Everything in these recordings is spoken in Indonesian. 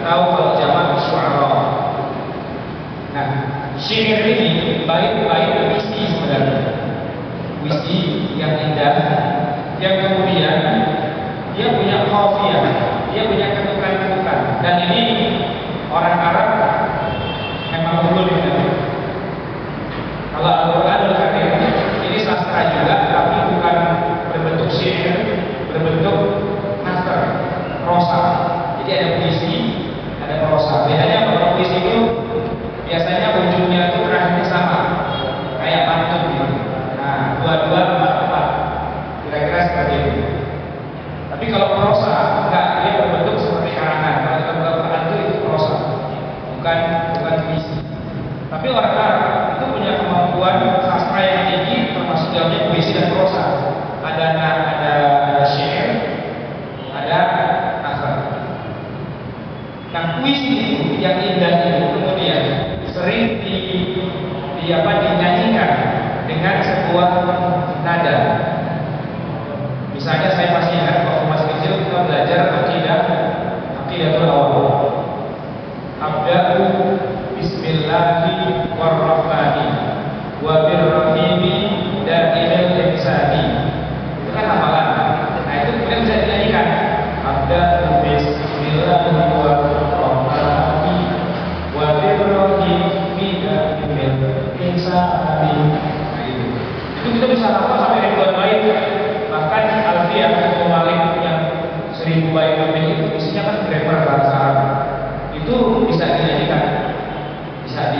atau kalau jamak syu'ara. Nah, syair ini bait-bait puisi sebenarnya, puisi yang indah, yang kemudian dia punya qafiyah, dia punya ketukan-ketukan, dan ini orang Arab memang betul ini. Kalau Al-Quranul Karim ini sastra juga, tapi bukan berbentuk syair, berbentuk nasr, prosa. Jadi ada puisi, ada prosa. Bedanya kalau puisi itu biasanya ujungnya itu terakhirnya sama, kayak pantun gitu. Nah, dua-dua empat-empat, kira-kira seperti itu. Tapi kalau prosa enggak, dia berbentuk seperti karangan. Kalau kita buka Quran itu prosa, bukan puisi. Tapi orang Arab itu punya kemampuan sastra yang tinggi, termasuk dalamnya puisi dan prosa. Ada syair, ada nasr. Nah, puisi itu yang indah itu kemudian sering dinyanyikan dengan sebuah nada. Misalnya saya masih ingat waktu masih kecil kita belajar aqidatul awal. Abda'u bismillahi warrahmani wa birrahimi da'ilil ihsani. Itu kan hafalan. Nah, itu kemudian bisa dinyanyikan. Abda'u bismillahi warrahmani wa birrahimi da'ilil ihsani. Nah, itu kita bisa hafal sampai ribuan bait. Bahkan Alfiyah atau Malik yang 1000 bait lebih itu isinya kan grammar bahasa Arab. Itu bisa dinyanyikan, bisa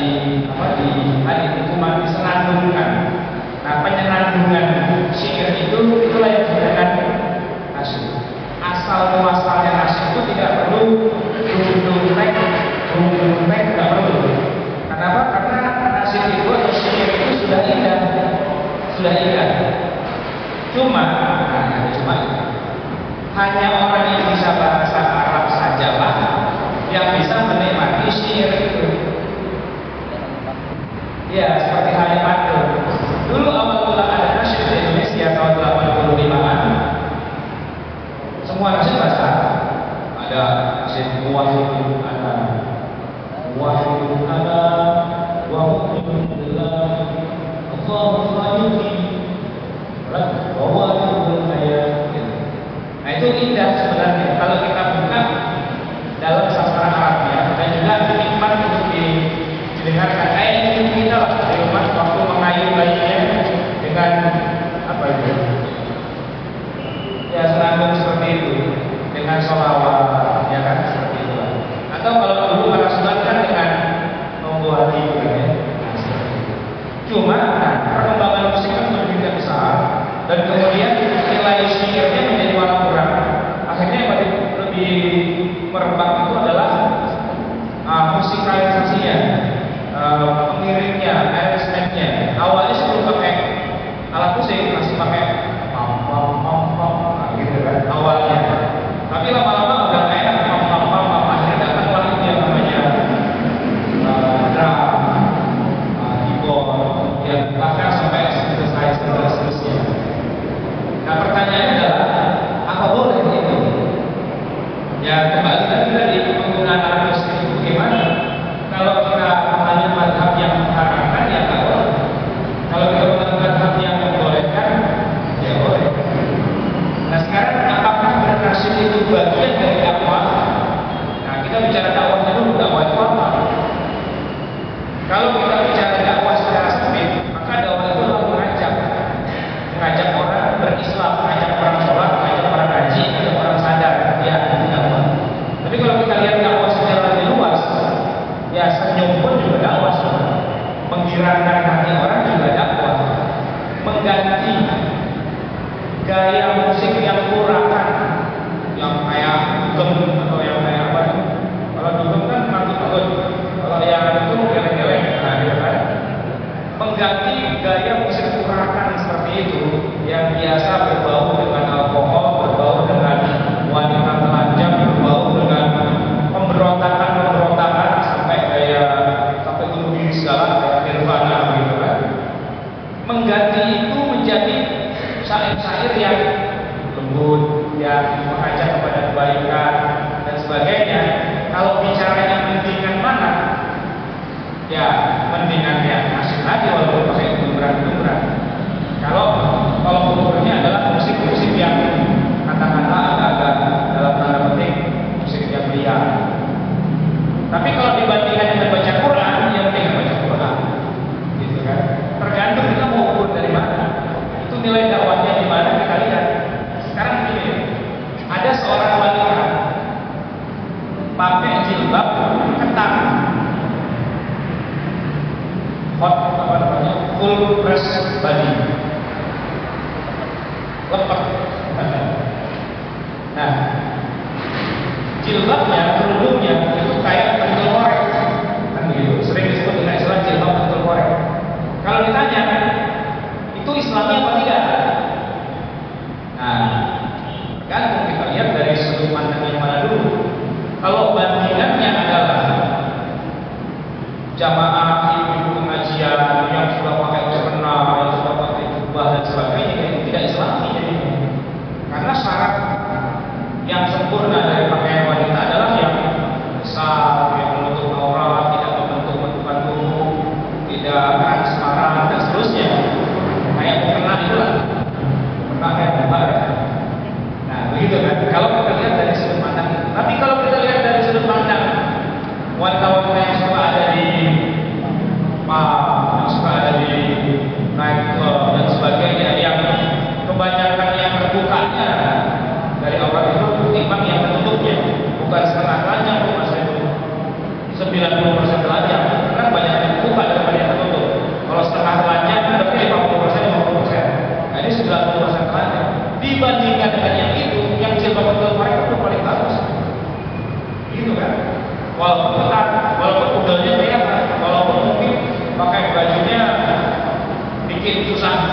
disenandungkan. Nah, penyenandungan syair itulah yang digunakan nasyid. Asal muasalnya nasyid itu tidak perlu dum-dum-tek, tidak perlu. Kenapa? Karena nasyid itu atau syair itu sudah indah. Cuma hanya orang yang bisa bahasa Arab sajalah yang bisa menikmati syair itu. Ya, seperti halnya pantun. Dulu awal mula ada nasyid di Indonesia tahun 85-an. Semua nasyid bahasa Arab. Ada nasyid muwahhidun ana wa hukmulillah Allahu khaliqi Nah, itu indah sebenarnya kalau kita buka dalam sastra Arabnya, dan juga nikmat untuk didengarkan. Kayak itu kita lah di rumah waktu mengayuh bayinya dengan apa itu? Ya, senandung seperti itu, dengan sholawat, ya kan, seperti itu. Atau kalau dulu para sunat kan dengan membuat hati, ya. Cuma perkembangan musik kan begitu besar, dan kemudian nilai syairnya menjadi malah kurang. Akhirnya yang lebih merebak itu adalah musikalisasinya, pengiringnya, arrangementnya. Awalnya sebelum pakai alat musik masih pakai pam gitu kan awalnya. Tapi lama-lama udah enak pam akhirnya datanglah itu yang namanya drum, keyboard, yang bahkan sampai synthesizer seterusnya. Nah, pertanyaannya adalah apa boleh itu? Ya, kembali tadi penggunaan alat musik itu bagaimana? Kalau kita hanya madhab yang mengharamkan, ya nggak boleh. Kalau kita menggunakan madhab yang membolehkan, ya boleh. Nah, sekarang apakah bernasyid itu bagian dari dakwah? Nah, kita bicara dakwahnya dulu, dakwah itu apa? Kalau kita bicara dakwah secara sempit, maka dakwah itu mengajak orang berislam, mengajak orang sholat, mengajak orang haji, mengajak orang sadar. Ya, itu dakwah. Tapi kalau kita lihat jilbabnya, kerudungnya itu kayak bentul korek, kan begitu. Sering disebut dengan istilah jilbab bentul korek. Kalau ditanya, itu Islami apa tidak? Nah, kan kita lihat dari sudut pandang yang mana dulu. Kalau bandingannya adalah jamaah ibu pengajian yang sudah pakai mukena, yang sudah pakai jubah dan sebagainya, itu tidak Islami jadinya. Karena syarat yang sempurna dari pakaian wanita adalah yang besar, yang menutup aurat, tidak membentuk bentukan tubuh, tidak transparan dan seterusnya. Kayak mukena itulah, mukena kayak gambar. Nah, begitu kan? Kalau kita lihat dari sudut pandang itu. Tapi kalau kita lihat dari sudut pandang wanita-wanita yang suka ada di yang suka ada di night club dan sebagainya, yang kebanyakan yang terbukanya dari aurat itu ketimbang yang tertutupnya, bukan setengah telanjang, bukan 90% telanjang, karena banyak yang terbuka daripada yang tertutup. Kalau setengah telanjang berarti 50%, 50%. Nah, ini 90% telanjang. Dibandingkan dengan yang itu, yang jilbab bentul korek itu paling bagus. Gitu kan? Walaupun ketat, walaupun udelnya kelihatan, walaupun mungkin pakai bajunya bikin susah